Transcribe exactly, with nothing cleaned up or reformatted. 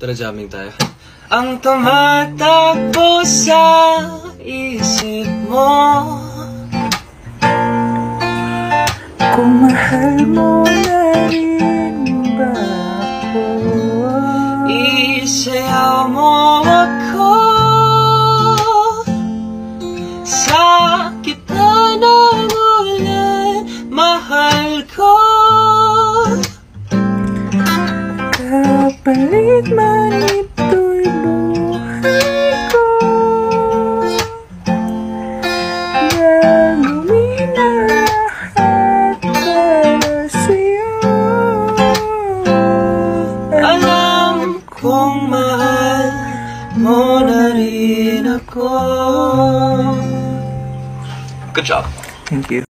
Tara, jamming tayo. Ang tumatakbo sa isip mo, kung mahal mo na rin ba ako, isayaw mo ako sa gitna ng ulan, mahal ko. kapalit man ito'y buhay ko, gagawin ang lahat para sa'yo. Alam kong mahal mo na rin ako. Good job. Thank you.